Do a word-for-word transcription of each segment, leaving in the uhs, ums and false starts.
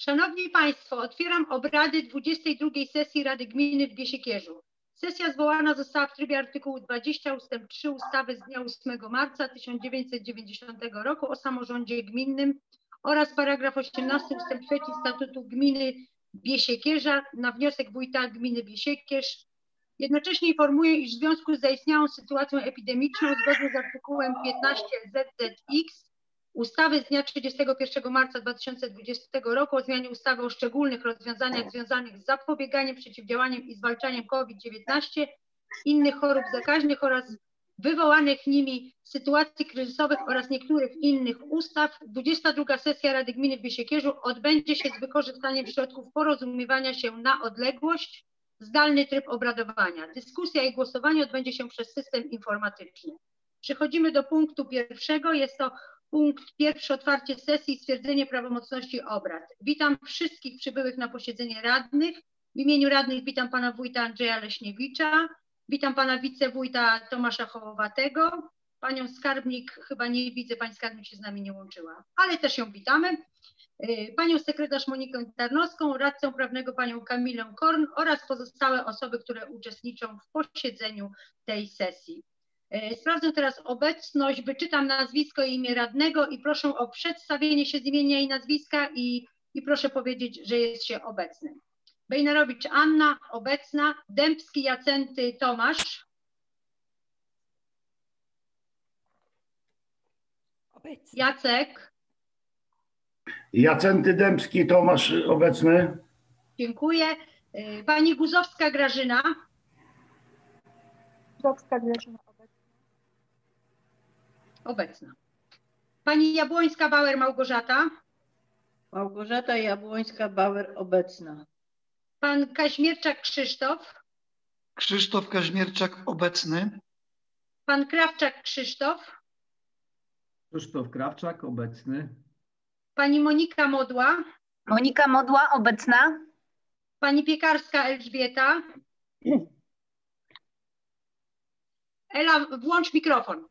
Szanowni Państwo, otwieram obrady dwudziestej drugiej sesji Rady Gminy w Biesiekierzu. Sesja zwołana została w trybie artykułu dwudziestego ustęp trzy ustawy z dnia ósmego marca tysiąc dziewięćset dziewięćdziesiątego roku o samorządzie gminnym oraz paragraf osiemnasty ustęp trzy Statutu Gminy Biesiekierza na wniosek wójta gminy Biesiekierz. Jednocześnie informuję, iż w związku z zaistniałą sytuacją epidemiczną zgodnie z artykułem piętnaście Z Z X ustawy z dnia trzydziestego pierwszego marca dwa tysiące dwudziestego roku o zmianie ustawy o szczególnych rozwiązaniach związanych z zapobieganiem, przeciwdziałaniem i zwalczaniem COVID dziewiętnaście, innych chorób zakaźnych oraz wywołanych nimi sytuacji kryzysowych oraz niektórych innych ustaw, dwudziesta druga sesja Rady Gminy w Biesiekierzu odbędzie się z wykorzystaniem środków porozumiewania się na odległość, zdalny tryb obradowania. Dyskusja i głosowanie odbędzie się przez system informatyczny. Przechodzimy do punktu pierwszego. Jest to punkt pierwszy, otwarcie sesji i stwierdzenie prawomocności obrad. Witam wszystkich przybyłych na posiedzenie radnych. W imieniu radnych witam pana wójta Andrzeja Leśniewicza, witam pana wicewójta Tomasza Hołowatego, panią skarbnik, chyba nie widzę, pani skarbnik się z nami nie łączyła, ale też ją witamy, panią sekretarz Monikę Tarnowską, radcę prawnego panią Kamilę Korn oraz pozostałe osoby, które uczestniczą w posiedzeniu tej sesji. Sprawdzę teraz obecność, wyczytam nazwisko i imię radnego i proszę o przedstawienie się z imienia i nazwiska i, i proszę powiedzieć, że jest się obecnym. Bejnarowicz Anna, obecna. Dębski Jacenty Tomasz. Obecny. Jacek. Jacenty Dębski Tomasz, obecny. Dziękuję. Pani Guzowska Grażyna. Guzowska Grażyna. Obecna. Pani Jabłońska-Bauer Małgorzata. Małgorzata Jabłońska-Bauer obecna. Pan Kaźmierczak Krzysztof. Krzysztof Kaźmierczak obecny. Pan Krawczak Krzysztof. Krzysztof Krawczak obecny. Pani Monika Modła. Monika Modła obecna. Pani Piekarska Elżbieta. Ela, włącz mikrofon.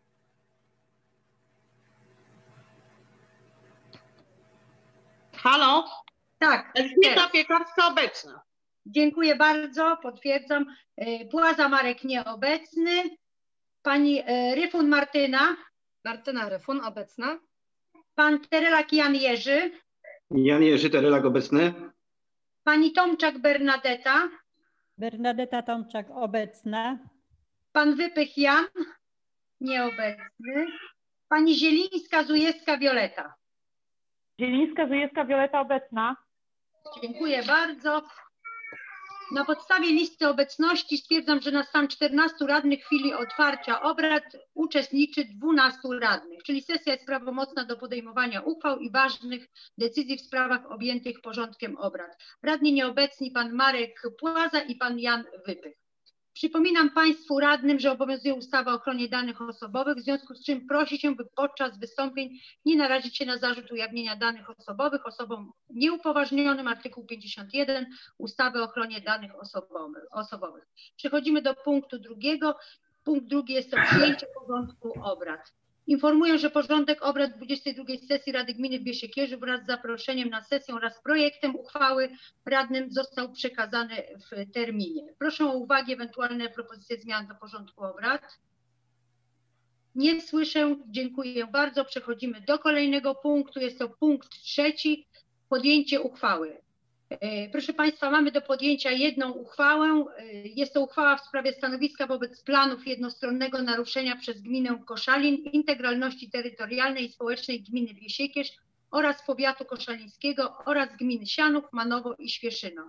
Halo? Tak. Elżbieta Piekarska obecna. Dziękuję bardzo, potwierdzam. Płaza Marek nieobecny. Pani Ryfun Martyna. Martyna Ryfun obecna. Pan Terelak Jan Jerzy. Jan Jerzy Terelak obecny. Pani Tomczak Bernadeta. Bernadeta Tomczak obecna. Pan Wypych Jan nieobecny. Pani Zielińska-Zujewska Wioleta. Zielińska-Zujewska Wioleta obecna. Dziękuję bardzo. Na podstawie listy obecności stwierdzam, że na stan czternastu radnych w chwili otwarcia obrad uczestniczy dwunastu radnych, czyli sesja jest prawomocna do podejmowania uchwał i ważnych decyzji w sprawach objętych porządkiem obrad. Radni nieobecni pan Marek Płaza i pan Jan Wypych. Przypominam Państwu radnym, że obowiązuje ustawa o ochronie danych osobowych, w związku z czym prosi się, by podczas wystąpień nie narazić się na zarzut ujawnienia danych osobowych osobom nieupoważnionym, artykuł pięćdziesiąt jeden ustawy o ochronie danych osobowych. Przechodzimy do punktu drugiego. Punkt drugi jest to przyjęcie porządku obrad. Informuję, że porządek obrad dwudziestej drugiej sesji Rady Gminy w Biesiekierzu wraz z zaproszeniem na sesję oraz projektem uchwały radnym został przekazany w terminie. Proszę o uwagę, ewentualne propozycje zmian do porządku obrad. Nie słyszę, dziękuję bardzo. Przechodzimy do kolejnego punktu. Jest to punkt trzeci, podjęcie uchwały. Proszę Państwa, mamy do podjęcia jedną uchwałę. Jest to uchwała w sprawie stanowiska wobec planów jednostronnego naruszenia przez gminę Koszalin integralności terytorialnej i społecznej gminy Biesiekierz oraz powiatu koszalińskiego oraz gmin Sianów, Manowo i Świeszyno.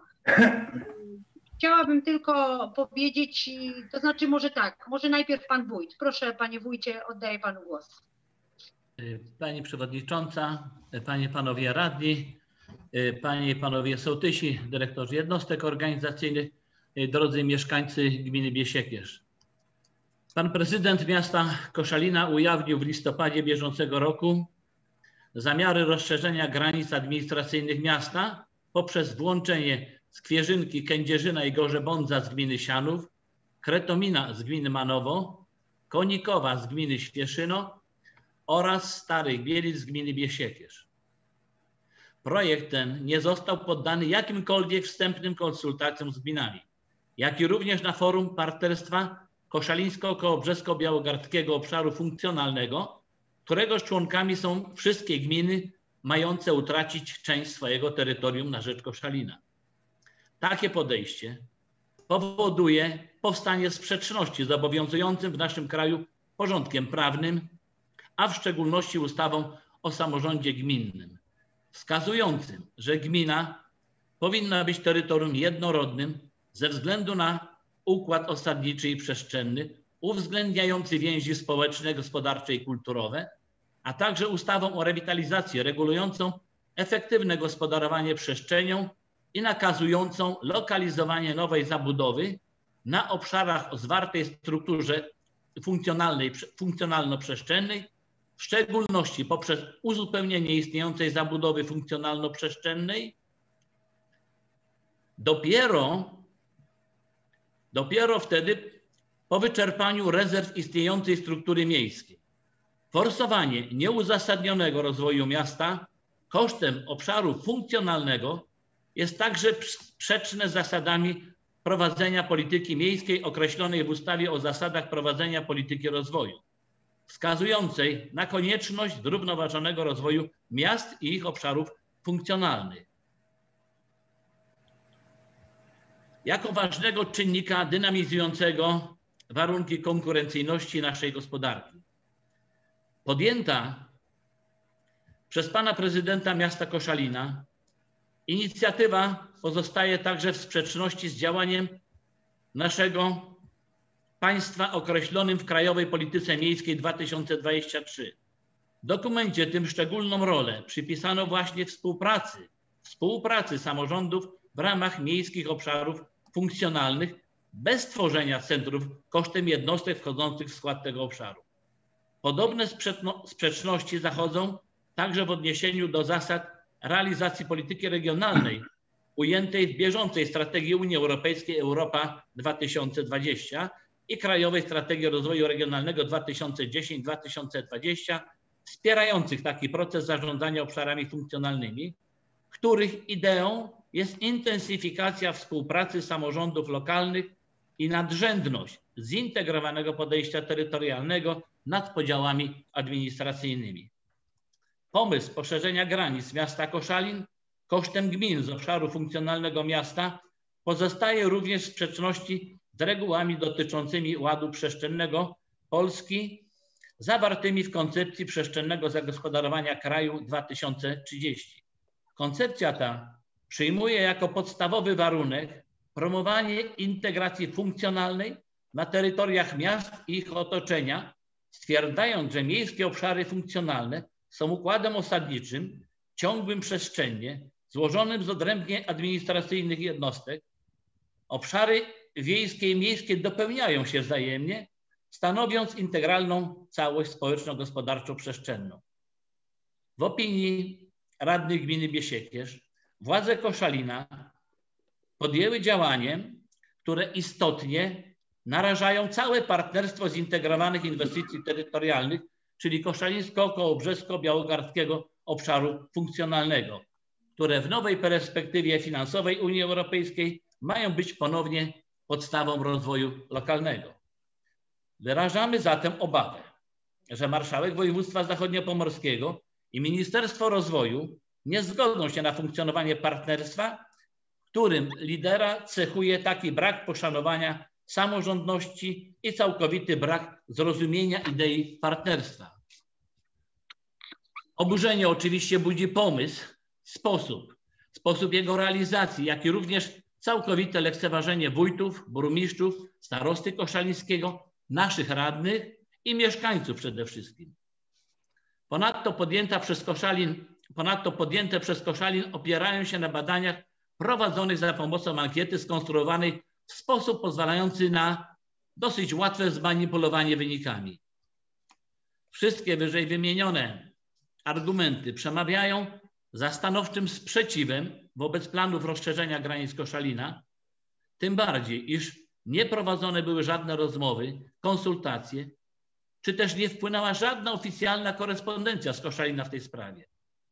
Chciałabym tylko powiedzieć, to znaczy może tak, może najpierw pan wójt. Proszę panie wójcie, oddaję panu głos. Pani przewodnicząca, panie panowie radni, panie i panowie sołtysi, dyrektorzy jednostek organizacyjnych, drodzy mieszkańcy gminy Biesiekierz. Pan prezydent miasta Koszalina ujawnił w listopadzie bieżącego roku zamiary rozszerzenia granic administracyjnych miasta poprzez włączenie Skwierzynki, Kędzierzyna i Gorzebądza z gminy Sianów, Kretomina z gminy Manowo, Konikowa z gminy Świeszyno oraz Starych Bielic z gminy Biesiekierz. projekt ten nie został poddany jakimkolwiek wstępnym konsultacjom z gminami, jak i również na forum partnerstwa Koszalińsko-Kołobrzesko-Białogardzkiego Obszaru Funkcjonalnego, którego członkami są wszystkie gminy mające utracić część swojego terytorium na rzecz Koszalina. Takie podejście powoduje powstanie sprzeczności z obowiązującym w naszym kraju porządkiem prawnym, a w szczególności ustawą o samorządzie gminnym, wskazującym, że gmina powinna być terytorium jednorodnym ze względu na układ osadniczy i przestrzenny, uwzględniający więzi społeczne, gospodarcze i kulturowe, a także ustawą o rewitalizacji regulującą efektywne gospodarowanie przestrzenią i nakazującą lokalizowanie nowej zabudowy na obszarach o zwartej strukturze funkcjonalnej, funkcjonalno-przestrzennej, w szczególności poprzez uzupełnienie istniejącej zabudowy funkcjonalno-przestrzennej. Dopiero, dopiero wtedy po wyczerpaniu rezerw istniejącej struktury miejskiej. Forsowanie nieuzasadnionego rozwoju miasta kosztem obszaru funkcjonalnego jest także sprzeczne z zasadami prowadzenia polityki miejskiej określonej w ustawie o zasadach prowadzenia polityki rozwoju, wskazującej na konieczność zrównoważonego rozwoju miast i ich obszarów funkcjonalnych. Jako ważnego czynnika dynamizującego warunki konkurencyjności naszej gospodarki. Podjęta przez pana prezydenta miasta Koszalina inicjatywa pozostaje także w sprzeczności z działaniem naszego państwa określonym w Krajowej Polityce Miejskiej dwa tysiące dwudziestym trzecim. W dokumencie tym szczególną rolę przypisano właśnie współpracy, współpracy samorządów w ramach miejskich obszarów funkcjonalnych bez tworzenia centrów kosztem jednostek wchodzących w skład tego obszaru. Podobne sprzeczności zachodzą także w odniesieniu do zasad realizacji polityki regionalnej ujętej w bieżącej strategii Unii Europejskiej Europa dwa tysiące dwadzieścia i Krajowej Strategii Rozwoju Regionalnego dwa tysiące dziesięć do dwa tysiące dwudziestego, wspierających taki proces zarządzania obszarami funkcjonalnymi, których ideą jest intensyfikacja współpracy samorządów lokalnych i nadrzędność zintegrowanego podejścia terytorialnego nad podziałami administracyjnymi. Pomysł poszerzenia granic miasta Koszalin kosztem gmin z obszaru funkcjonalnego miasta pozostaje również w sprzeczności z regułami dotyczącymi ładu przestrzennego Polski zawartymi w koncepcji przestrzennego zagospodarowania kraju dwa tysiące trzydziesty. Koncepcja ta przyjmuje jako podstawowy warunek promowanie integracji funkcjonalnej na terytoriach miast i ich otoczenia, stwierdzając, że miejskie obszary funkcjonalne są układem osadniczym, ciągłym przestrzennie, złożonym z odrębnie administracyjnych jednostek. Obszary wiejskie i miejskie dopełniają się wzajemnie, stanowiąc integralną całość społeczno-gospodarczo-przestrzenną. W opinii radnych gminy Biesiekierz władze Koszalina podjęły działanie, które istotnie narażają całe partnerstwo zintegrowanych inwestycji terytorialnych, czyli Koszalińsko-Kołobrzesko-Białogardzkiego Obszaru Funkcjonalnego, które w nowej perspektywie finansowej Unii Europejskiej mają być ponownie podstawą rozwoju lokalnego. Wyrażamy zatem obawę, że marszałek województwa zachodniopomorskiego i Ministerstwo Rozwoju nie zgodzą się na funkcjonowanie partnerstwa, w którym lidera cechuje taki brak poszanowania samorządności i całkowity brak zrozumienia idei partnerstwa. Oburzenie oczywiście budzi pomysł, sposób, sposób jego realizacji, jak i również całkowite lekceważenie wójtów, burmistrzów, starosty koszalińskiego, naszych radnych i mieszkańców przede wszystkim. Ponadto podjęta przez Koszalin, ponadto podjęte przez Koszalin opierają się na badaniach prowadzonych za pomocą ankiety skonstruowanej w sposób pozwalający na dosyć łatwe zmanipulowanie wynikami. Wszystkie wyżej wymienione argumenty przemawiają za stanowczym sprzeciwem wobec planów rozszerzenia granic Koszalina, tym bardziej, iż nie prowadzone były żadne rozmowy, konsultacje, czy też nie wpłynęła żadna oficjalna korespondencja z Koszalina w tej sprawie.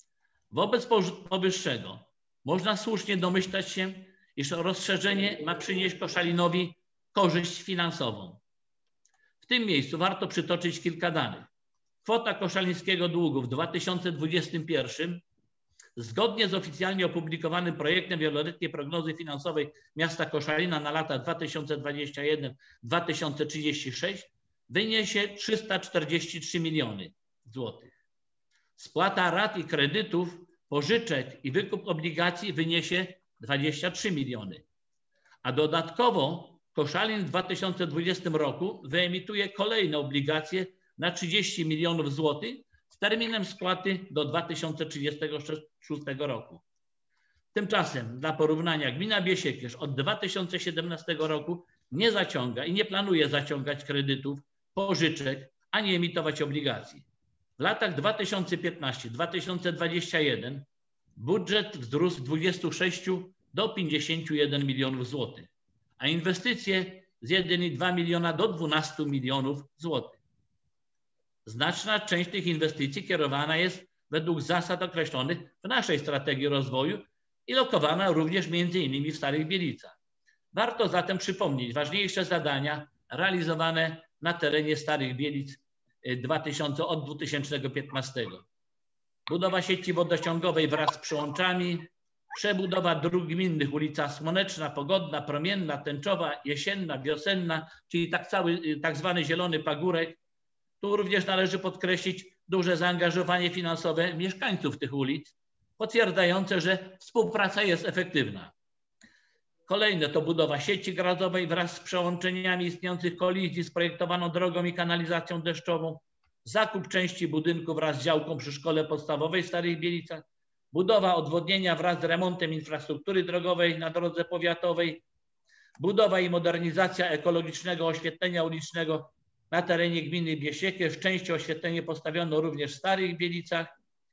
Wobec powyższego można słusznie domyślać się, iż rozszerzenie ma przynieść Koszalinowi korzyść finansową. W tym miejscu warto przytoczyć kilka danych. Kwota koszalińskiego długu w dwa tysiące dwudziestym pierwszym zgodnie z oficjalnie opublikowanym projektem wieloletniej prognozy finansowej miasta Koszalina na lata dwa tysiące dwudziesty pierwszy do dwa tysiące trzydziestego szóstego wyniesie trzysta czterdzieści trzy miliony złotych. Spłata rat i kredytów, pożyczek i wykup obligacji wyniesie dwadzieścia trzy miliony. A dodatkowo Koszalin w dwa tysiące dwudziestym roku wyemituje kolejne obligacje na trzydzieści milionów złotych z terminem spłaty do dwa tysiące trzydziestego szóstego roku. Tymczasem dla porównania gmina Biesiekierz od dwa tysiące siedemnastego roku nie zaciąga i nie planuje zaciągać kredytów, pożyczek, ani emitować obligacji. W latach dwa tysiące piętnastym do dwa tysiące dwudziestego pierwszego budżet wzrósł z dwudziestu sześciu do pięćdziesięciu jeden milionów złotych, a inwestycje z jeden i dwa miliona do dwunastu milionów złotych. Znaczna część tych inwestycji kierowana jest według zasad określonych w naszej strategii rozwoju i lokowana również między innymi w Starych Bielicach. Warto zatem przypomnieć ważniejsze zadania realizowane na terenie Starych Bielic od dwa tysiące piętnastego. Budowa sieci wodociągowej wraz z przyłączami, przebudowa dróg gminnych, ulica Słoneczna, Pogodna, Promienna, Tęczowa, Jesienna, Wiosenna, czyli tak cały tak zwany Zielony Pagórek. Tu również należy podkreślić duże zaangażowanie finansowe mieszkańców tych ulic, potwierdzające, że współpraca jest efektywna. Kolejne to budowa sieci gazowej wraz z przełączeniami istniejących kolizji z projektowaną drogą i kanalizacją deszczową, zakup części budynku wraz z działką przy szkole podstawowej w Starych Bielicach, budowa odwodnienia wraz z remontem infrastruktury drogowej na drodze powiatowej, budowa i modernizacja ekologicznego oświetlenia ulicznego na terenie gminy Biesiekierz. W części oświetlenie postawiono również w Starych Bielicach.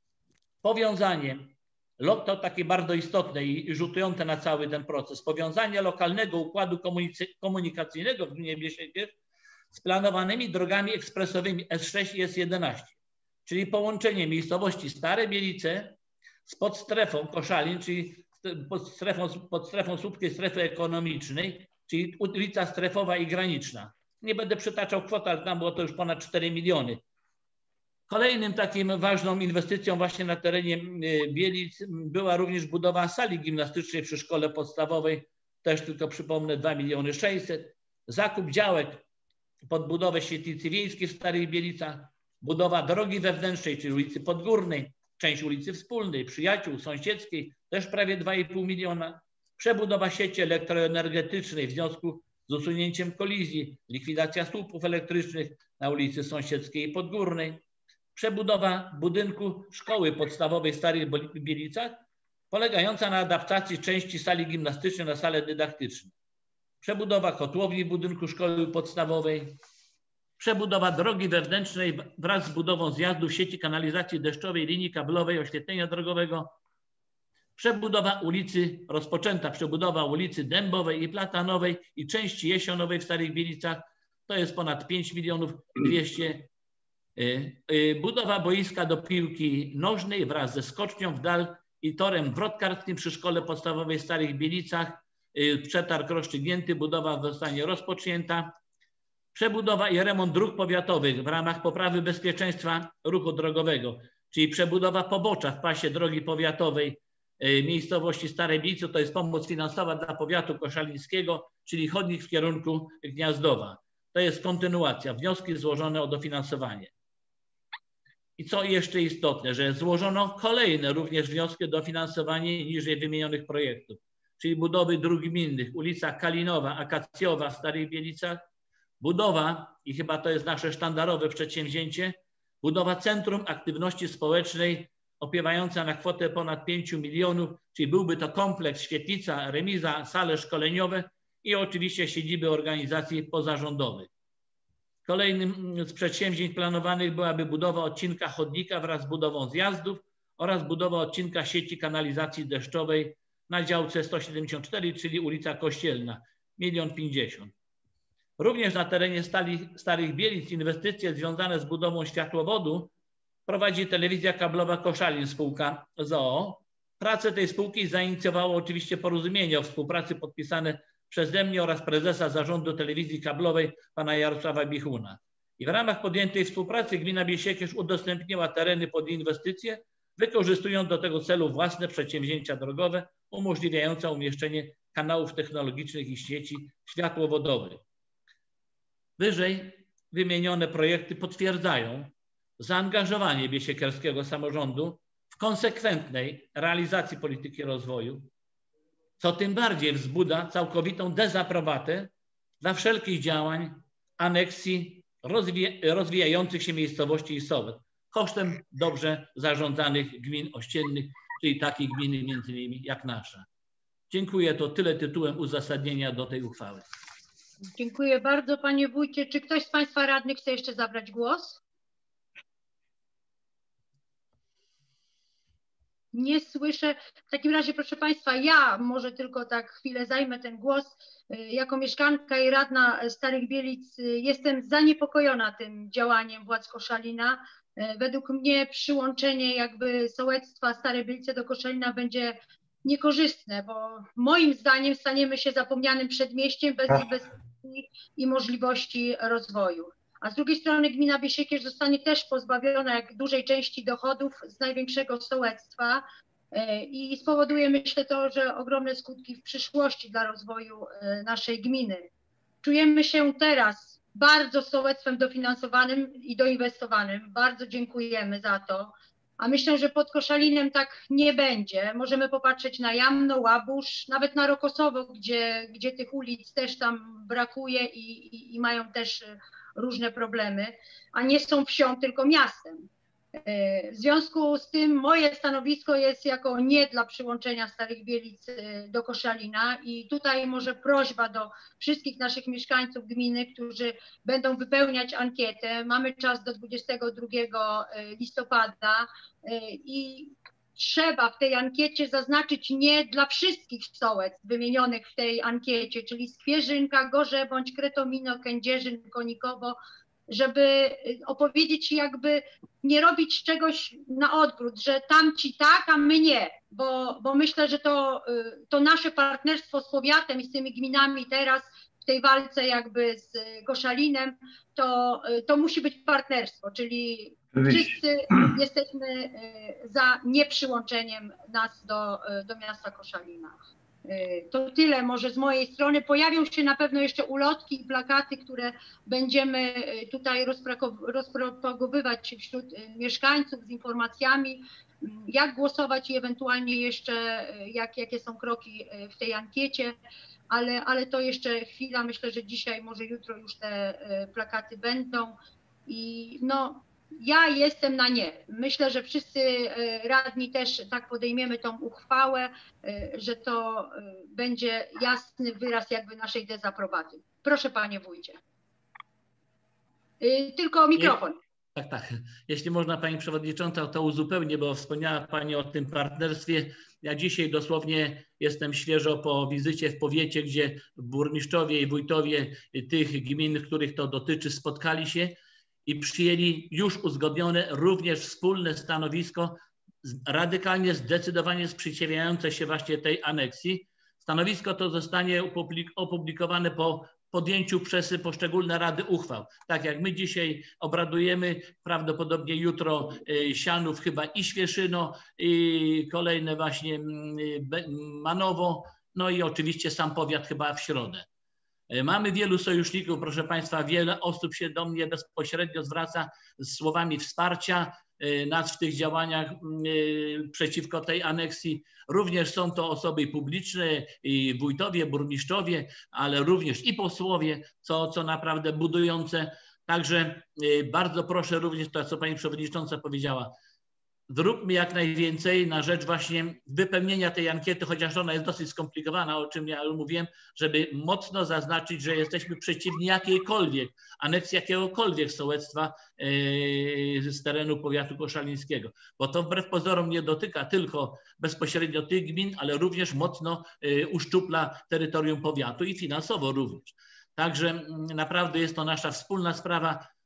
Powiązanie, to takie bardzo istotne i rzutujące na cały ten proces, powiązanie lokalnego układu komunikacyjnego w gminie Biesiekierz z planowanymi drogami ekspresowymi S sześć i S jedenaście, czyli połączenie miejscowości Stare Bielice z podstrefą Koszalin, czyli pod strefą, pod strefą słupskiej strefy ekonomicznej, czyli ulica strefowa i graniczna. Nie będę przytaczał kwot, ale tam było to już ponad cztery miliony. Kolejnym takim ważną inwestycją właśnie na terenie Bielic była również budowa sali gimnastycznej przy szkole podstawowej, też tylko przypomnę dwa miliony sześćset. Zakup działek pod budowę świetlicy wiejskiej w Starych Bielicach, budowa drogi wewnętrznej, czyli ulicy Podgórnej, część ulicy Wspólnej, Przyjaciół, Sąsiedzkiej, też prawie dwa i pół miliona. Przebudowa sieci elektroenergetycznej w związku z usunięciem kolizji, likwidacja słupów elektrycznych na ulicy Sąsiedzkiej i Podgórnej. Przebudowa budynku szkoły podstawowej w Starych Bielicach, polegająca na adaptacji części sali gimnastycznej na salę dydaktyczną. Przebudowa kotłowni w budynku szkoły podstawowej. Przebudowa drogi wewnętrznej wraz z budową zjazdów sieci kanalizacji deszczowej, linii kablowej, oświetlenia drogowego. Przebudowa ulicy, rozpoczęta przebudowa ulicy Dębowej i Platanowej i części Jesionowej w Starych Bielicach. To jest ponad pięć milionów dwieście. Budowa boiska do piłki nożnej wraz ze skocznią w dal i torem wrotkarskim przy szkole podstawowej w Starych Bielicach. Przetarg rozstrzygnięty, budowa zostanie rozpoczęta. Przebudowa i remont dróg powiatowych w ramach poprawy bezpieczeństwa ruchu drogowego, czyli przebudowa pobocza w pasie drogi powiatowej miejscowości Stare Bielice, to jest pomoc finansowa dla powiatu koszalińskiego, czyli chodnik w kierunku Gniazdowa. To jest kontynuacja, wnioski złożone o dofinansowanie. I co jeszcze istotne, że złożono kolejne również wnioski o dofinansowanie niżej wymienionych projektów, czyli budowy dróg gminnych, ulica Kalinowa, Akacjowa w Starych Bielicach, budowa, i chyba to jest nasze sztandarowe przedsięwzięcie, budowa Centrum Aktywności Społecznej opiewająca na kwotę ponad pięciu milionów, czyli byłby to kompleks, świetlica, remiza, sale szkoleniowe i oczywiście siedziby organizacji pozarządowych. Kolejnym z przedsięwzięć planowanych byłaby budowa odcinka chodnika wraz z budową zjazdów oraz budowa odcinka sieci kanalizacji deszczowej na działce sto siedemdziesiąt cztery, czyli ulica Kościelna, milion pięćdziesiąt. Również na terenie Stali, Starych Bielic inwestycje związane z budową światłowodu prowadzi Telewizja Kablowa Koszalin spółka z o o. Pracę tej spółki zainicjowało oczywiście porozumienie o współpracy podpisane przeze mnie oraz prezesa zarządu telewizji kablowej pana Jarosława Bichuna. I w ramach podjętej współpracy gmina Biesiekierz udostępniła tereny pod inwestycje, wykorzystując do tego celu własne przedsięwzięcia drogowe umożliwiające umieszczenie kanałów technologicznych i sieci światłowodowych. Wyżej wymienione projekty potwierdzają zaangażowanie biesiekierskiego samorządu w konsekwentnej realizacji polityki rozwoju, co tym bardziej wzbudza całkowitą dezaprobatę dla wszelkich działań aneksji rozwija, rozwijających się miejscowości i sołectw kosztem dobrze zarządzanych gmin ościennych, czyli takich gminy między innymi jak nasza. Dziękuję, to tyle tytułem uzasadnienia do tej uchwały. Dziękuję bardzo, panie wójcie. Czy ktoś z państwa radnych chce jeszcze zabrać głos? Nie słyszę. W takim razie, proszę państwa, ja może tylko tak chwilę zajmę ten głos. Jako mieszkanka i radna Starych Bielic jestem zaniepokojona tym działaniem władz Koszalina. Według mnie przyłączenie jakby sołectwa Stare Bielice do Koszalina będzie niekorzystne, bo moim zdaniem staniemy się zapomnianym przedmieściem bez inwestycji i możliwości rozwoju. A z drugiej strony gmina Biesiekierz zostanie też pozbawiona jak dużej części dochodów z największego sołectwa i spowoduje, myślę, to, że ogromne skutki w przyszłości dla rozwoju naszej gminy. Czujemy się teraz bardzo sołectwem dofinansowanym i doinwestowanym. Bardzo dziękujemy za to. A myślę, że pod Koszalinem tak nie będzie. Możemy popatrzeć na Jamno, Łabusz, nawet na Rokosowo, gdzie, gdzie tych ulic też tam brakuje i, i, i mają też różne problemy, a nie są wsią, tylko miastem. W związku z tym moje stanowisko jest jako nie dla przyłączenia Starych Bielic do Koszalina i tutaj może prośba do wszystkich naszych mieszkańców gminy, którzy będą wypełniać ankietę. Mamy czas do dwudziestego drugiego listopada i trzeba w tej ankiecie zaznaczyć nie dla wszystkich sołectw wymienionych w tej ankiecie, czyli Skwierzynka, Gorzebądź, Kretomino, Kędzierzyn, Konikowo, żeby opowiedzieć jakby nie robić czegoś na odwrót, że tamci tak, a my nie, bo, bo myślę, że to, to nasze partnerstwo z powiatem i z tymi gminami teraz w tej walce jakby z Koszalinem, to, to musi być partnerstwo, czyli wszyscy jesteśmy za nieprzyłączeniem nas do, do miasta Koszalina. To tyle może z mojej strony. Pojawią się na pewno jeszcze ulotki i plakaty, które będziemy tutaj rozpropagowywać wśród mieszkańców z informacjami, jak głosować i ewentualnie jeszcze jak, jakie są kroki w tej ankiecie, ale, ale to jeszcze chwila. Myślę, że dzisiaj, może jutro już te plakaty będą i no ja jestem na nie. Myślę, że wszyscy radni też tak podejmiemy tą uchwałę, że to będzie jasny wyraz jakby naszej dezaprobaty. Proszę panie wójcie. Tylko mikrofon. Tak, tak. Jeśli można pani przewodnicząca, to uzupełnię, bo wspomniała pani o tym partnerstwie. Ja dzisiaj dosłownie jestem świeżo po wizycie w powiecie, gdzie burmistrzowie i wójtowie tych gmin, których to dotyczy, spotkali się i przyjęli już uzgodnione również wspólne stanowisko radykalnie, zdecydowanie sprzeciwiające się właśnie tej aneksji. Stanowisko to zostanie opublikowane po podjęciu przez poszczególne rady uchwał. Tak jak my dzisiaj obradujemy, prawdopodobnie jutro Sianów chyba i Świeszyno, i kolejne właśnie Manowo, no i oczywiście sam powiat chyba w środę. Mamy wielu sojuszników, proszę państwa, wiele osób się do mnie bezpośrednio zwraca z słowami wsparcia nas w tych działaniach przeciwko tej aneksji. Również są to osoby publiczne, i wójtowie, burmistrzowie, ale również i posłowie, co, co naprawdę budujące. Także bardzo proszę również to, co pani przewodnicząca powiedziała, zróbmy jak najwięcej na rzecz właśnie wypełnienia tej ankiety, chociaż ona jest dosyć skomplikowana, o czym ja już mówiłem, żeby mocno zaznaczyć, że jesteśmy przeciwni jakiejkolwiek aneksji jakiegokolwiek sołectwa yy, z terenu powiatu koszalińskiego, bo to wbrew pozorom nie dotyka tylko bezpośrednio tych gmin, ale również mocno yy, uszczupla terytorium powiatu i finansowo również. Także naprawdę jest to nasza wspólna sprawa.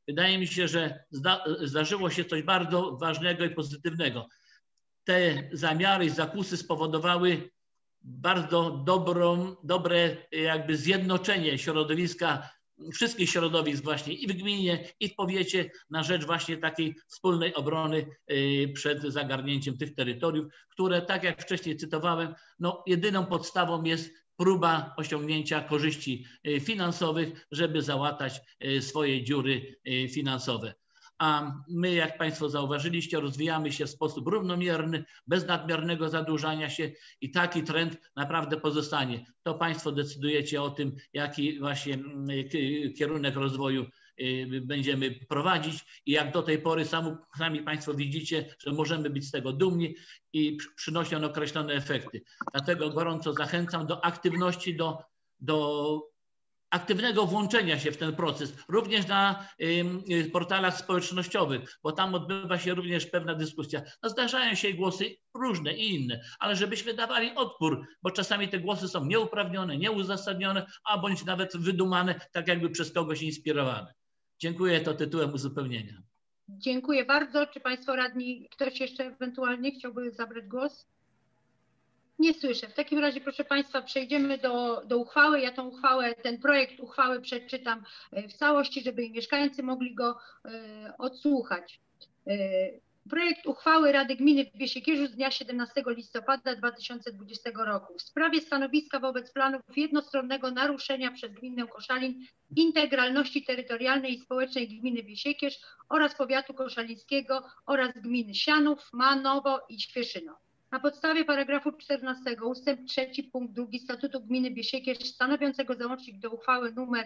wydaje mi się, że zda, zdarzyło się coś bardzo ważnego i pozytywnego. Te zamiary i zakusy spowodowały bardzo dobrą, dobre jakby zjednoczenie środowiska, wszystkich środowisk właśnie i w gminie, i w powiecie na rzecz właśnie takiej wspólnej obrony przed zagarnięciem tych terytoriów, które, tak jak wcześniej cytowałem, no jedyną podstawą jest próba osiągnięcia korzyści finansowych, żeby załatać swoje dziury finansowe. A my, jak Państwo zauważyliście, rozwijamy się w sposób równomierny, bez nadmiernego zadłużania się i taki trend naprawdę pozostanie. To Państwo decydujecie o tym, jaki właśnie kierunek rozwoju będziemy prowadzić i jak do tej pory sami, sami Państwo widzicie, że możemy być z tego dumni i przynosi on określone efekty. Dlatego gorąco zachęcam do aktywności, do, do aktywnego włączenia się w ten proces, również na y, portalach społecznościowych, bo tam odbywa się również pewna dyskusja. No, zdarzają się głosy różne i inne, ale żebyśmy dawali odpór, bo czasami te głosy są nieuprawnione, nieuzasadnione, a bądź nawet wydumane, tak jakby przez kogoś inspirowane. Dziękuję, to tytułem uzupełnienia. Dziękuję bardzo. Czy Państwo radni, ktoś jeszcze ewentualnie chciałby zabrać głos? Nie słyszę. W takim razie, proszę Państwa, przejdziemy do, do uchwały. Ja tą uchwałę, ten projekt uchwały przeczytam w całości, żeby mieszkańcy mogli go e, odsłuchać. E, projekt uchwały Rady Gminy w Biesiekierzu z dnia siedemnastego listopada dwa tysiące dwudziestego roku w sprawie stanowiska wobec planów jednostronnego naruszenia przez gminę Koszalin integralności terytorialnej i społecznej gminy Biesiekierz oraz powiatu koszalińskiego oraz gminy Sianów, Manowo i Świeszyno. Na podstawie paragrafu czternastego ustęp trzeci punkt drugi Statutu Gminy Biesiekierz stanowiącego załącznik do uchwały nr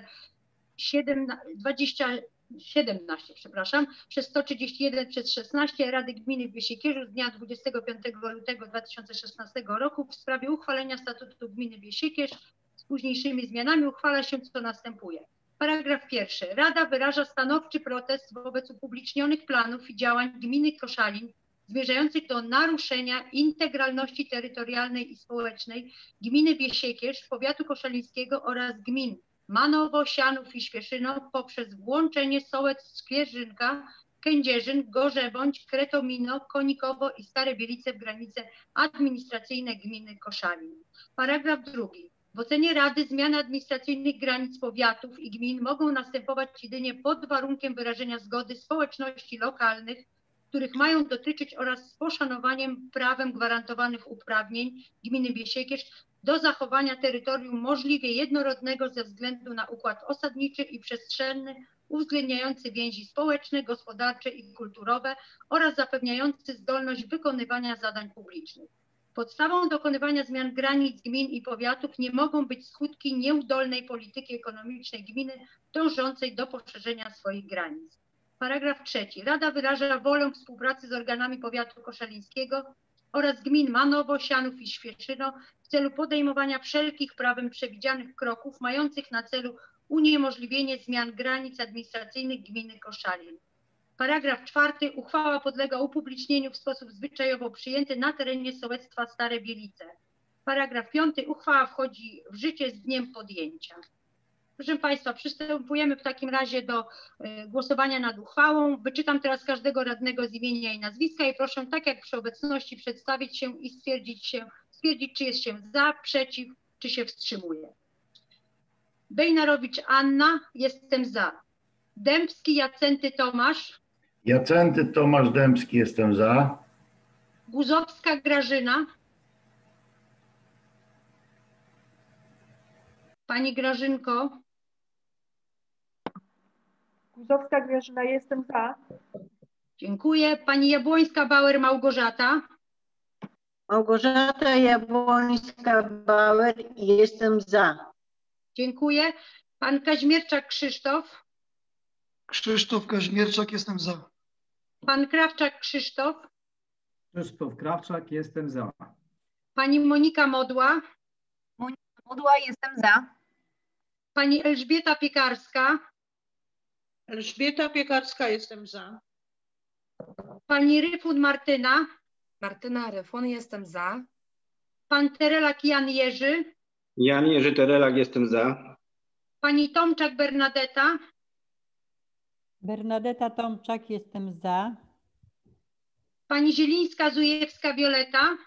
dwadzieścia siedemnaście, przepraszam, przez sto trzydzieści jeden przez szesnaście Rady Gminy w Biesiekierzu z dnia dwudziestego piątego lutego dwa tysiące szesnastego roku w sprawie uchwalenia Statutu Gminy Biesiekierz z późniejszymi zmianami uchwala się, co następuje. Paragraf pierwszy. Rada wyraża stanowczy protest wobec upublicznionych planów i działań gminy Koszalin zmierzających do naruszenia integralności terytorialnej i społecznej gminy Biesiekierz, powiatu koszalińskiego oraz gmin Manowo, Sianów i Świeszyno poprzez włączenie sołectw Skwierzynka, Kędzierzyn, Gorzebądź, Kretomino, Konikowo i Stare Bielice w granice administracyjne gminy Koszalin. Paragraf drugi. W ocenie Rady zmiany administracyjnych granic powiatów i gmin mogą następować jedynie pod warunkiem wyrażenia zgody społeczności lokalnych, których mają dotyczyć oraz z poszanowaniem prawem gwarantowanych uprawnień gminy Biesiekierz do zachowania terytorium możliwie jednorodnego ze względu na układ osadniczy i przestrzenny uwzględniający więzi społeczne, gospodarcze i kulturowe oraz zapewniający zdolność wykonywania zadań publicznych. Podstawą dokonywania zmian granic gmin i powiatów nie mogą być skutki nieudolnej polityki ekonomicznej gminy dążącej do poszerzenia swoich granic. Paragraf trzeci. Rada wyraża wolę współpracy z organami powiatu koszalińskiego oraz gmin Manowo, Sianów i Świeszyno w celu podejmowania wszelkich prawem przewidzianych kroków mających na celu uniemożliwienie zmian granic administracyjnych gminy Koszalin. Paragraf czwarty. Uchwała podlega upublicznieniu w sposób zwyczajowo przyjęty na terenie sołectwa Stare Bielice. Paragraf piąty. Uchwała wchodzi w życie z dniem podjęcia. Proszę Państwa, przystępujemy w takim razie do y, głosowania nad uchwałą. Wyczytam teraz każdego radnego z imienia i nazwiska i proszę tak jak przy obecności przedstawić się i stwierdzić, się, stwierdzić czy jest się za, przeciw, czy się wstrzymuje. Bejnarowicz Anna, jestem za. Dębski Jacenty Tomasz. Jacenty Tomasz Dębski, jestem za. Guzowska Grażyna. Pani Grażynko. Guzowska Grażyna, jestem za. Dziękuję. Pani Jabłońska-Bauer Małgorzata. Małgorzata Jabłońska-Bauer, jestem za. Dziękuję. Pan Kaźmierczak Krzysztof. Krzysztof Kaźmierczak, jestem za. Pan Krawczak Krzysztof. Krzysztof Krawczak, jestem za. Pani Monika Modła. Modła, jestem za. Pani Elżbieta Piekarska. Elżbieta Piekarska, jestem za. Pani Ryfun Martyna. Martyna Ryfun, jestem za. Pan Terelak Jan Jerzy. Jan Jerzy Terelak, jestem za. Pani Tomczak Bernadeta. Bernadeta Tomczak, jestem za. Pani Zielińska-Zujewska Wioleta.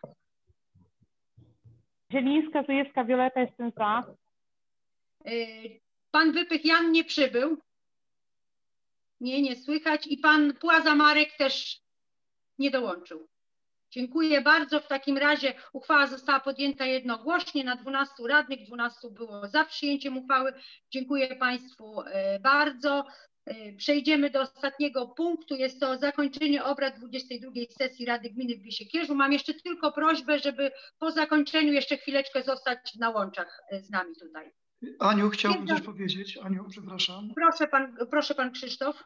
Zielińska, Zujewska, Wioleta, jestem za. Y, Pan Wypych Jan nie przybył. Nie, nie słychać. I pan Płaza Marek też nie dołączył. Dziękuję bardzo. W takim razie uchwała została podjęta jednogłośnie. Na dwunastu radnych, dwunastu było za przyjęciem uchwały. Dziękuję Państwu bardzo. Przejdziemy do ostatniego punktu. Jest to zakończenie obrad dwudziestej drugiej sesji Rady Gminy w Biesiekierzu. Mam jeszcze tylko prośbę, żeby po zakończeniu jeszcze chwileczkę zostać na łączach z nami tutaj. Aniu, chciałbym coś powiedzieć. Aniu, przepraszam. Proszę pan, proszę pan Krzysztof.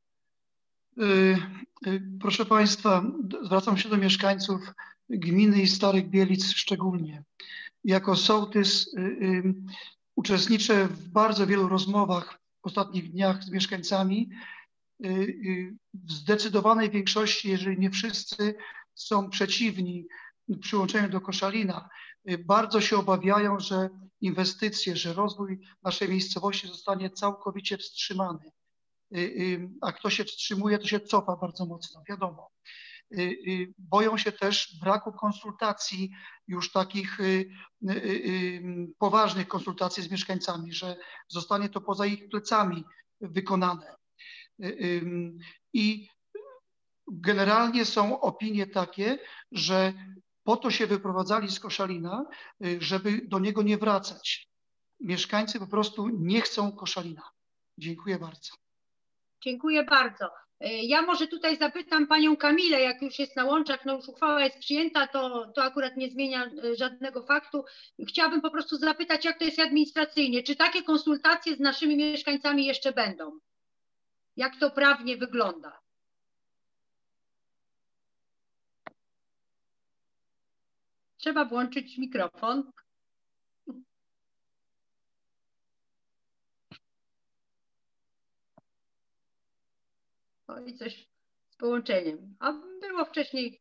Proszę Państwa, zwracam się do mieszkańców gminy i Starych Bielic szczególnie. Jako sołtys uczestniczę w bardzo wielu rozmowach w ostatnich dniach z mieszkańcami. W zdecydowanej większości, jeżeli nie wszyscy, są przeciwni przyłączeniu do Koszalina. Bardzo się obawiają, że inwestycje, że rozwój naszej miejscowości zostanie całkowicie wstrzymany. A kto się wstrzymuje, to się cofa bardzo mocno, wiadomo. Boją się też braku konsultacji, już takich poważnych konsultacji z mieszkańcami, że zostanie to poza ich plecami wykonane. I generalnie są opinie takie, że po to się wyprowadzali z Koszalina, żeby do niego nie wracać. Mieszkańcy po prostu nie chcą Koszalina. Dziękuję bardzo. Dziękuję bardzo. Ja może tutaj zapytam panią Kamilę, jak już jest na łączach, no już uchwała jest przyjęta, to, to akurat nie zmienia żadnego faktu. Chciałabym po prostu zapytać, jak to jest administracyjnie. Czy takie konsultacje z naszymi mieszkańcami jeszcze będą? Jak to prawnie wygląda? Trzeba włączyć mikrofon. O, i coś z połączeniem. A było wcześniej.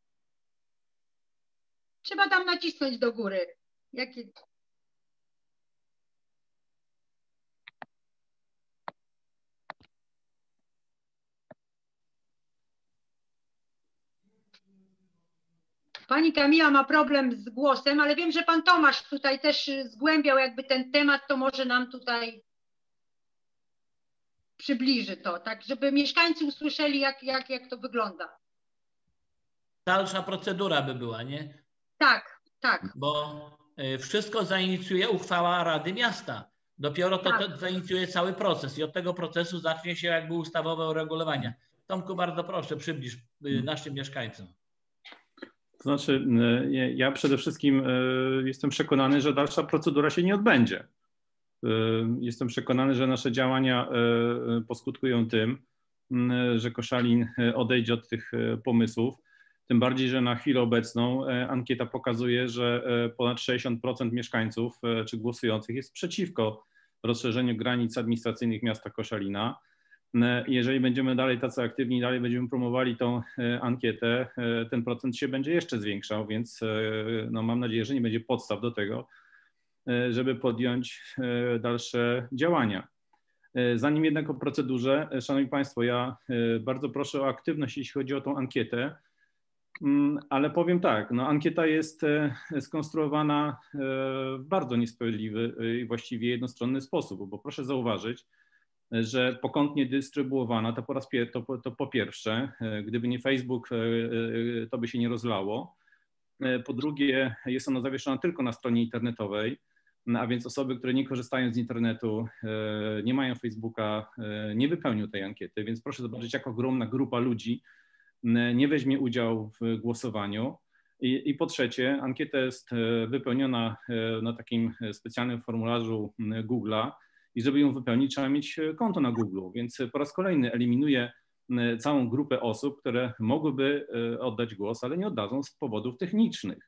Trzeba tam nacisnąć do góry. Jakie... Pani Kamila ma problem z głosem, ale wiem, że pan Tomasz tutaj też zgłębiał jakby ten temat, to może nam tutaj przybliży to, tak, żeby mieszkańcy usłyszeli, jak, jak, jak to wygląda. Dalsza procedura by była, nie? Tak, tak. Bo wszystko zainicjuje uchwała Rady Miasta. Dopiero to, tak. to zainicjuje cały proces i od tego procesu zacznie się jakby ustawowe uregulowania. Tomku, bardzo proszę, przybliż naszym mieszkańcom. To znaczy, ja przede wszystkim jestem przekonany, że dalsza procedura się nie odbędzie. Jestem przekonany, że nasze działania poskutkują tym, że Koszalin odejdzie od tych pomysłów. Tym bardziej, że na chwilę obecną ankieta pokazuje, że ponad sześćdziesiąt procent mieszkańców czy głosujących jest przeciwko rozszerzeniu granic administracyjnych miasta Koszalina. Jeżeli będziemy dalej tacy aktywni, dalej będziemy promowali tą ankietę, ten procent się będzie jeszcze zwiększał, więc no, mam nadzieję, że nie będzie podstaw do tego, żeby podjąć dalsze działania. Zanim jednak o procedurze, Szanowni Państwo, ja bardzo proszę o aktywność, jeśli chodzi o tą ankietę, ale powiem tak, no ankieta jest skonstruowana w bardzo niesprawiedliwy i właściwie jednostronny sposób, bo proszę zauważyć, że pokątnie dystrybuowana, to po raz pier to, to po pierwsze, gdyby nie Facebook, to by się nie rozlało. Po drugie, jest ona zawieszona tylko na stronie internetowej, a więc osoby, które nie korzystają z internetu, nie mają Facebooka, nie wypełnią tej ankiety, więc proszę zobaczyć, jak ogromna grupa ludzi nie weźmie udziału w głosowaniu. I, i po trzecie, ankieta jest wypełniona na takim specjalnym formularzu Google'a i żeby ją wypełnić, trzeba mieć konto na Google, więc po raz kolejny eliminuje całą grupę osób, które mogłyby oddać głos, ale nie oddadzą z powodów technicznych.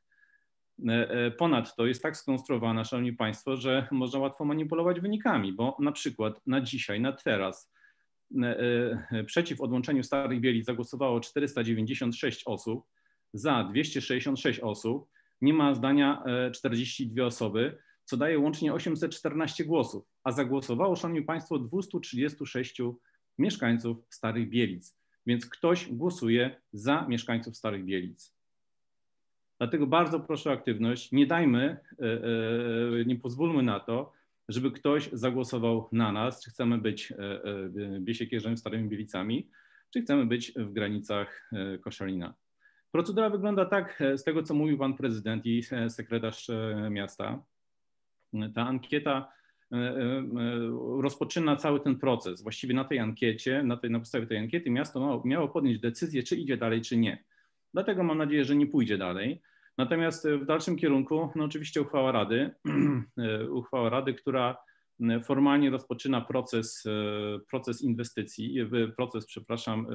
Ponadto jest tak skonstruowana, Szanowni Państwo, że można łatwo manipulować wynikami, bo na przykład na dzisiaj, na teraz przeciw odłączeniu Starych Bielic zagłosowało czterysta dziewięćdziesiąt sześć osób, za dwieście sześćdziesiąt sześć osób, nie ma zdania czterdzieści dwie osoby, co daje łącznie osiemset czternaście głosów, a zagłosowało, Szanowni Państwo, dwieście trzydzieści sześć mieszkańców Starych Bielic. Więc ktoś głosuje za mieszkańców Starych Bielic. Dlatego bardzo proszę o aktywność. Nie dajmy, nie pozwólmy na to, żeby ktoś zagłosował na nas, czy chcemy być Biesiekierzem, Starymi Bielicami, czy chcemy być w granicach Koszalina. Procedura wygląda tak, z tego co mówił pan prezydent i sekretarz miasta. Ta ankieta rozpoczyna cały ten proces. Właściwie na tej ankiecie, na, tej, na podstawie tej ankiety miasto miało, miało podjąć decyzję, czy idzie dalej, czy nie. Dlatego mam nadzieję, że nie pójdzie dalej. Natomiast w dalszym kierunku, no oczywiście uchwała Rady, uchwała Rady, która formalnie rozpoczyna proces, proces inwestycji, proces, przepraszam,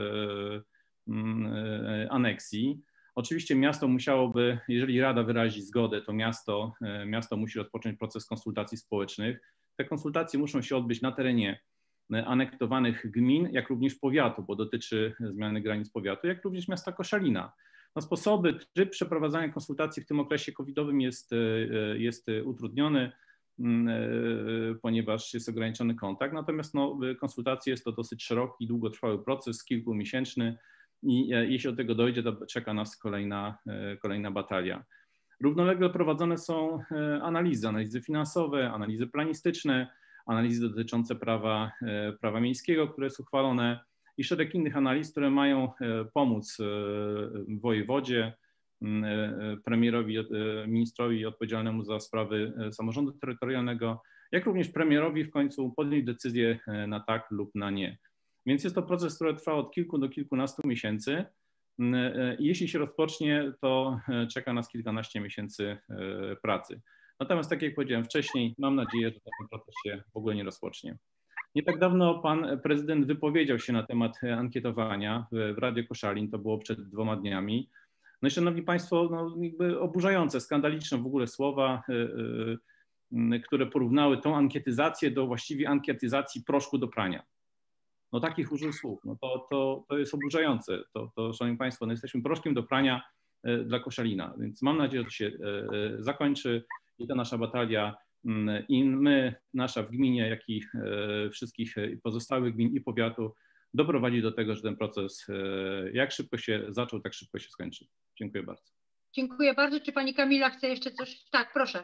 aneksji. Oczywiście miasto musiałoby, jeżeli Rada wyrazi zgodę, to miasto, miasto musi rozpocząć proces konsultacji społecznych. Te konsultacje muszą się odbyć na terenie anektowanych gmin, jak również powiatu, bo dotyczy zmiany granic powiatu, jak również miasta Koszalina. No, sposoby, tryb przeprowadzania konsultacji w tym okresie covidowym jest, jest utrudniony, ponieważ jest ograniczony kontakt. Natomiast no, konsultacje jest to dosyć szeroki, długotrwały proces, kilkumiesięczny i jeśli do tego dojdzie, to czeka nas kolejna, kolejna batalia. Równolegle prowadzone są analizy, analizy finansowe, analizy planistyczne, analizy dotyczące prawa, prawa miejskiego, które jest uchwalone i szereg innych analiz, które mają pomóc wojewodzie, premierowi, ministrowi odpowiedzialnemu za sprawy samorządu terytorialnego, jak również premierowi w końcu podjąć decyzję na tak lub na nie. Więc jest to proces, który trwa od kilku do kilkunastu miesięcy. Jeśli się rozpocznie, to czeka nas kilkanaście miesięcy pracy. Natomiast tak jak powiedziałem wcześniej, mam nadzieję, że ten proces się w ogóle nie rozpocznie. Nie tak dawno pan prezydent wypowiedział się na temat ankietowania w Radiu Koszalin, to było przed dwoma dniami. No i szanowni państwo, no jakby oburzające, skandaliczne w ogóle słowa, które porównały tą ankietyzację do właściwie ankietyzacji proszku do prania. No takich użył słów, no to, to, to jest oburzające. To, to, szanowni państwo, no jesteśmy proszkiem do prania dla Koszalina, więc mam nadzieję, że to się zakończy i ta nasza batalia, i my, nasza w gminie, jak i wszystkich pozostałych gmin i powiatu doprowadzi do tego, że ten proces jak szybko się zaczął, tak szybko się skończy. Dziękuję bardzo. Dziękuję bardzo. Czy pani Kamila chce jeszcze coś? Tak, proszę.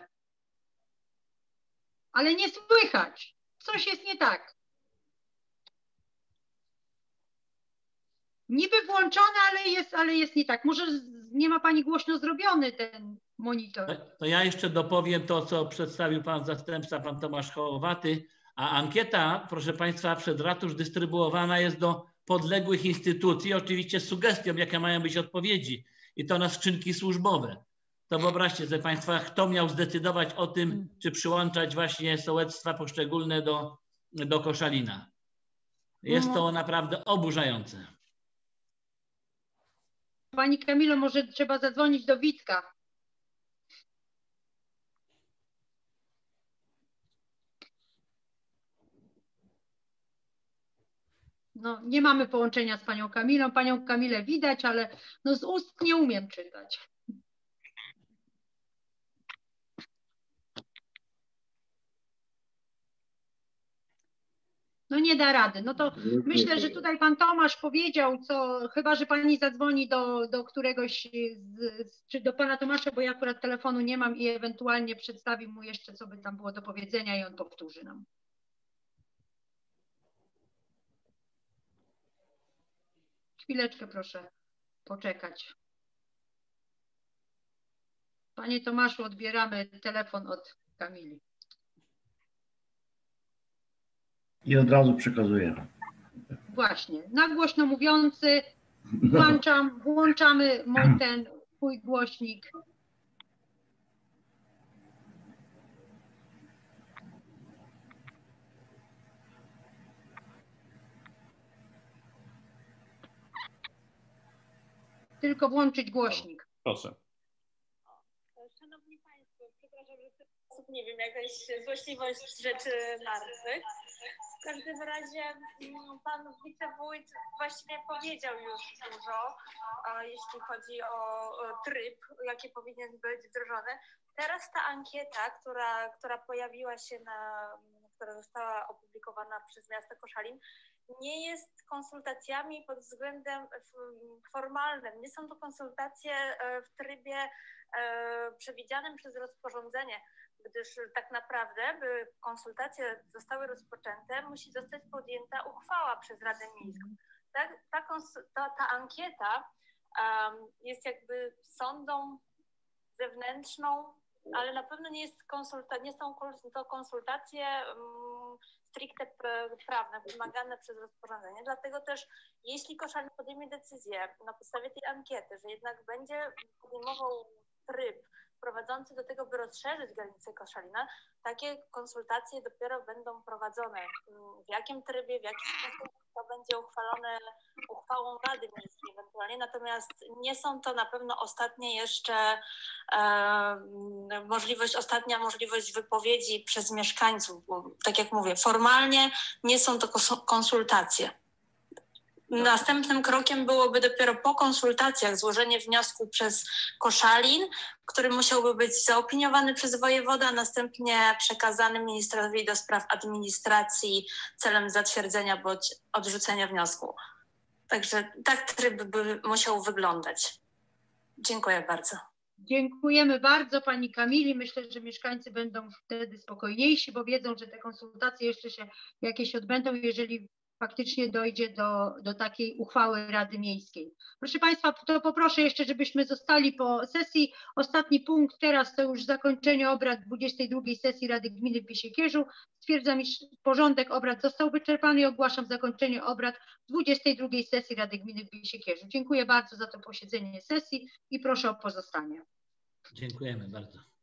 Ale nie słychać. Coś jest nie tak. Niby włączone, ale jest, ale jest nie tak. Może nie ma pani głośno zrobiony ten monitor. To ja jeszcze dopowiem to, co przedstawił pan zastępca, pan Tomasz Hołowaty. A ankieta, proszę państwa, przed ratusz dystrybuowana jest do podległych instytucji, oczywiście z sugestią, jakie mają być odpowiedzi. I to na skrzynki służbowe. To wyobraźcie sobie państwa, kto miał zdecydować o tym, czy przyłączać właśnie sołectwa poszczególne do, do Koszalina. Jest to naprawdę oburzające. Pani Kamilo, może trzeba zadzwonić do Witka. No, nie mamy połączenia z panią Kamilą. Panią Kamilę widać, ale no z ust nie umiem czytać. No nie da rady. No to myślę, że tutaj pan Tomasz powiedział, co chyba, że pani zadzwoni do, do któregoś, z, czy do pana Tomasza, bo ja akurat telefonu nie mam i ewentualnie przedstawi mu jeszcze, co by tam było do powiedzenia i on powtórzy nam. Chwileczkę proszę poczekać. Panie Tomaszu, odbieramy telefon od Kamili. I od razu przekazuję. Właśnie, na głośno mówiący włączam, włączamy ten twój głośnik. Tylko włączyć głośnik. Proszę. Szanowni Państwo, przepraszam, że w ten sposób, nie wiem, jakaś złośliwość rzeczy martwych. W każdym razie pan wicewójt właściwie powiedział już dużo, jeśli chodzi o tryb, jaki powinien być wdrożony. Teraz ta ankieta, która, która pojawiła się na, która została opublikowana przez miasto Koszalin, nie jest konsultacjami pod względem formalnym. Nie są to konsultacje w trybie przewidzianym przez rozporządzenie, gdyż tak naprawdę, by konsultacje zostały rozpoczęte, musi zostać podjęta uchwała przez Radę Miejską. Ta, ta, ta, ta ankieta um, jest jakby sondą zewnętrzną, ale na pewno nie, jest konsulta- nie są to konsultacje um, stricte prawne, wymagane przez rozporządzenie. Dlatego też, jeśli Koszalin podejmie decyzję na podstawie tej ankiety, że jednak będzie podejmował tryb prowadzący do tego, by rozszerzyć granice Koszalina, takie konsultacje dopiero będą prowadzone. W jakim trybie, w jaki sposób to będzie uchwalone uchwałą Rady Miejskiej ewentualnie, natomiast nie są to na pewno ostatnie jeszcze e, możliwość, ostatnia możliwość wypowiedzi przez mieszkańców, bo tak jak mówię, formalnie nie są to konsultacje. Następnym krokiem byłoby dopiero po konsultacjach złożenie wniosku przez Koszalin, który musiałby być zaopiniowany przez wojewodę, a następnie przekazany ministrowi do spraw administracji celem zatwierdzenia bądź odrzucenia wniosku. Także tak tryb by musiał wyglądać. Dziękuję bardzo. Dziękujemy bardzo Pani Kamili. Myślę, że mieszkańcy będą wtedy spokojniejsi, bo wiedzą, że te konsultacje jeszcze się jakieś odbędą, jeżeli faktycznie dojdzie do, do takiej uchwały Rady Miejskiej. Proszę Państwa, to poproszę jeszcze, żebyśmy zostali po sesji. Ostatni punkt teraz to już zakończenie obrad dwudziestej drugiej sesji Rady Gminy w Biesiekierzu. Stwierdzam, iż porządek obrad został wyczerpany i ogłaszam zakończenie obrad dwudziestej drugiej sesji Rady Gminy w Biesiekierzu. Dziękuję bardzo za to posiedzenie sesji i proszę o pozostanie. Dziękujemy bardzo.